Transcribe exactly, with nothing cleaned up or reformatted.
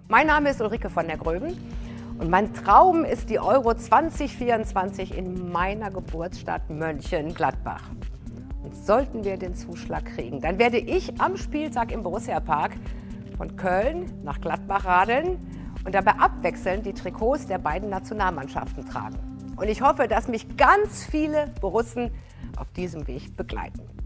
Mein Name ist Ulrike von der Gröben und mein Traum ist die Euro zwanzig vierundzwanzig in meiner Geburtsstadt Mönchengladbach. Und sollten wir den Zuschlag kriegen, dann werde ich am Spieltag im Borussia-Park von Köln nach Gladbach radeln und dabei abwechselnd die Trikots der beiden Nationalmannschaften tragen. Und ich hoffe, dass mich ganz viele Borussen auf diesem Weg begleiten.